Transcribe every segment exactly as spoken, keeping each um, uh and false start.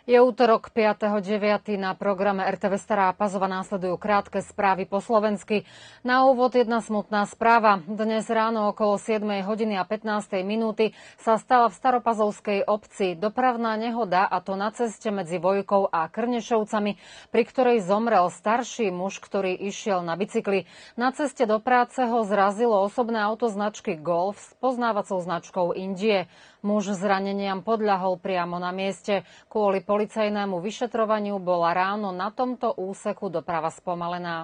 Je útorok piateho deviateho Na programe er té vé Stará Pazova následujú krátke správy po slovensky. Na úvod jedna smutná správa. Dnes ráno okolo siedmej hodiny a pätnástej minúty sa stala v Staropazovskej obci dopravná nehoda, a to na ceste medzi Vojkou a Krnešovcami, pri ktorej zomrel starší muž, ktorý išiel na bicykli. Na ceste do práce ho zrazilo osobné auto značky Golf s poznávacou značkou Indie. Muž zraneniam podľahol priamo na mieste. Kvôli policajnému vyšetrovaniu bola ráno na tomto úseku doprava spomalená.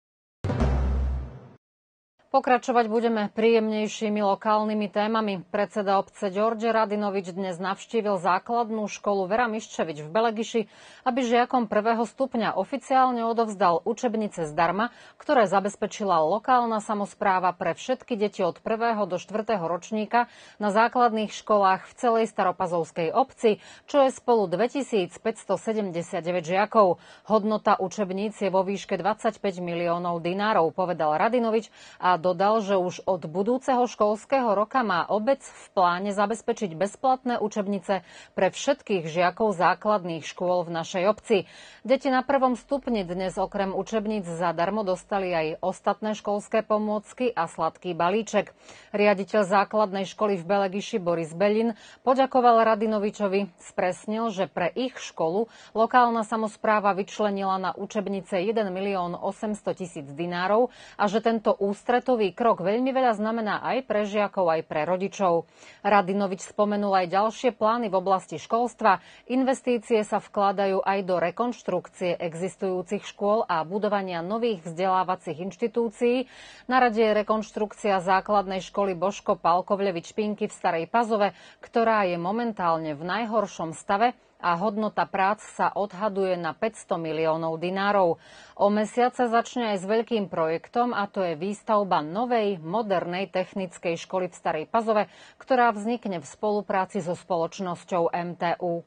Pokračovať budeme príjemnejšími lokálnymi témami. Predseda obce Đorđe Radinović dnes navštívil základnú školu Vera Miščević v Belegiši, aby žiakom prvého stupňa oficiálne odovzdal učebnice zdarma, ktoré zabezpečila lokálna samospráva pre všetky deti od prvého do štvrtého ročníka na základných školách v celej Staropazovskej obci, čo je spolu dvetisícpäťstosedemdesiatdeväť žiakov. Hodnota učebníc je vo výške dvadsaťpäť miliónov dinárov, povedal Radinović a dodal, že už od budúceho školského roka má obec v pláne zabezpečiť bezplatné učebnice pre všetkých žiakov základných škôl v našej obci. Deti na prvom stupni dnes okrem učebníc zadarmo dostali aj ostatné školské pomôcky a sladký balíček. Riaditeľ základnej školy v Belegiši Boris Belin poďakoval Radinovičovi, spresnil, že pre ich školu lokálna samospráva vyčlenila na učebnice jeden milión osemsto tisíc dinárov a že tento ústret krok veľmi veľa znamená aj pre žiakov, aj pre rodičov. Radinović spomenul aj ďalšie plány v oblasti školstva. Investície sa vkladajú aj do rekonštrukcie existujúcich škôl a budovania nových vzdelávacích inštitúcií. Na rade je rekonštrukcia základnej školy Božko Palkovlevič Pinky v Starej Pazove, ktorá je momentálne v najhoršom stave a hodnota prác sa odhaduje na päťsto miliónov dinárov. O mesiace začne aj s veľkým projektom, a to je výstavba novej, modernej technickej školy v Starej Pazove, ktorá vznikne v spolupráci so spoločnosťou em té ú.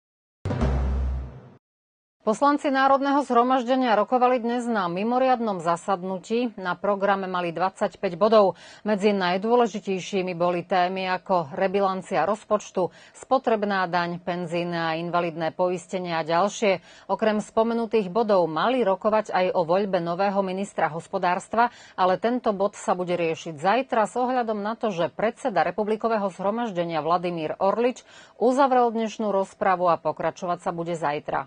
Poslanci Národného zhromaždenia rokovali dnes na mimoriadnom zasadnutí. Na programe mali dvadsaťpäť bodov. Medzi najdôležitejšími boli témy ako rebilancia rozpočtu, spotrebná daň, penzíne a invalidné poistenie a ďalšie. Okrem spomenutých bodov mali rokovať aj o voľbe nového ministra hospodárstva, ale tento bod sa bude riešiť zajtra s ohľadom na to, že predseda republikového zhromaždenia Vladimír Orlič uzavrel dnešnú rozpravu a pokračovať sa bude zajtra.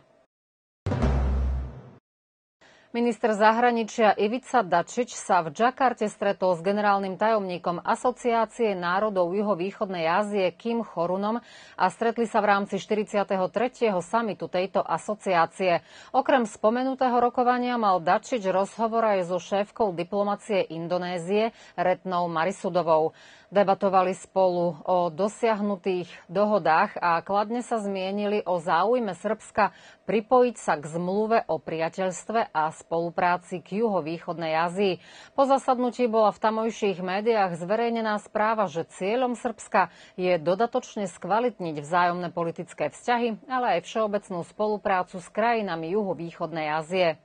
Minister zahraničia Ivica Dačić sa v Džakarte stretol s generálnym tajomníkom Asociácie národov juhovýchodnej Ázie Kim Chorunom a stretli sa v rámci štyridsiateho tretieho samitu tejto asociácie. Okrem spomenutého rokovania mal Dačić rozhovor aj so šéfkou diplomacie Indonézie Retnou Marisudovou. Debatovali spolu o dosiahnutých dohodách a kladne sa zmienili o záujme Srbska pripojiť sa k zmluve o priateľstve a spolupráci k juhovýchodnej Ázii. Po zasadnutí bola v tamojších médiách zverejnená správa, že cieľom Srbska je dodatočne skvalitniť vzájomné politické vzťahy, ale aj všeobecnú spoluprácu s krajinami juhovýchodnej Ázie.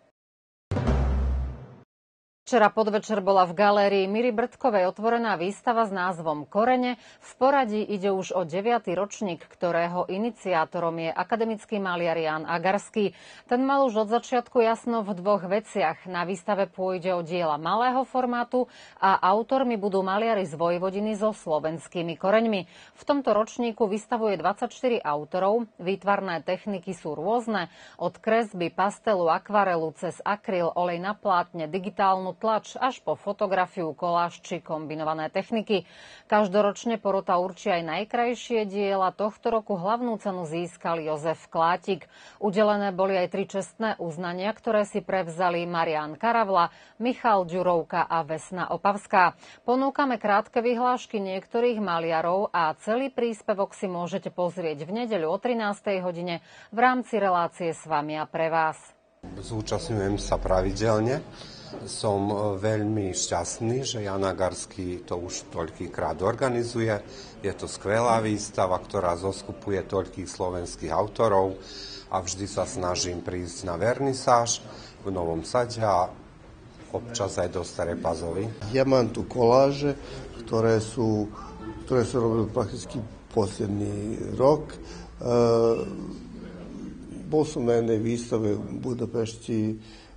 Včera podvečer bola v galérii Miry Brdkovej otvorená výstava s názvom Korene. V poradí ide už o deviaty ročník, ktorého iniciátorom je akademický maliar Ján Agarský. Ten mal už od začiatku jasno v dvoch veciach. Na výstave pôjde o diela malého formátu a autormi budú maliari z Vojvodiny so slovenskými koreňmi. V tomto ročníku vystavuje dvadsaťštyri autorov. Výtvarné techniky sú rôzne, od kresby, pastelu, akvarelu cez akryl, olej na plátne, digitálnu tlač až po fotografiu, koláž či kombinované techniky. Každoročne porota určí aj najkrajšie diela. Tohto roku hlavnú cenu získal Jozef Klátik. Udelené boli aj tri čestné uznania, ktoré si prevzali Marián Karavla, Michal Ďurovka a Vesna Opavská. Ponúkame krátke vyhlášky niektorých maliarov a celý príspevok si môžete pozrieť v nedeľu o trinástej hodine v rámci relácie S vami a pre vás. Zúčastňujem sa pravidelne. Som veľmi šťastný, že Ján Agarský to už toľkýkrát organizuje. Je to skvelá výstava, ktorá zoskupuje toľkých slovenských autorov a vždy sa snažím prísť na vernisáž v Novom Sade a občas aj do Starej Pazovy. Ja mám tu koláže, ktoré sú, ktoré sú robil prakticky posledný rok. bol som na jednej výstave v Budapešti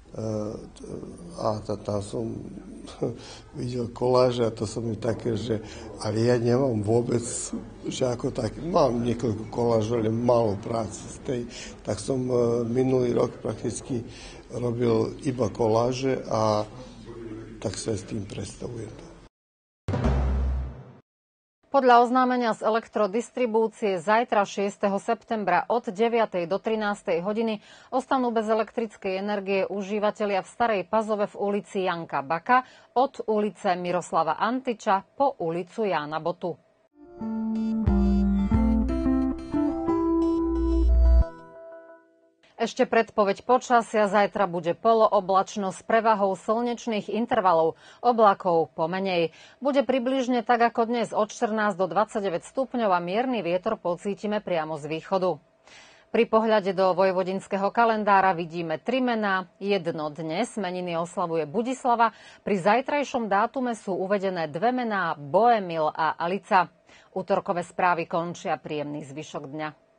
a tam som videl koláže a to som mi také, že ale ja nemám vôbec, že ako tak, mám niekoľko kolážov, ale málo práce z tej, tak som minulý rok prakticky robil iba koláže a tak sa s tým predstavujem. Podľa oznámenia z elektrodistribúcie zajtra šiesteho septembra od deviatej do trinástej hodiny ostanú bez elektrickej energie užívatelia v Starej Pazove v ulici Janka Baka od ulice Miroslava Antiča po ulicu Jána Botu. Ešte predpoveď počasia, zajtra bude polooblačno s prevahou slnečných intervalov, oblakov pomenej. Bude približne tak ako dnes od štrnásť do dvadsaťdeväť stupňov a mierny vietor pocítime priamo z východu. Pri pohľade do vojvodinského kalendára vidíme tri mená, jedno dnes, meniny oslavuje Budislava, pri zajtrajšom dátume sú uvedené dve mená, Boemil a Alica. Útorkové správy končia, príjemný zvyšok dňa.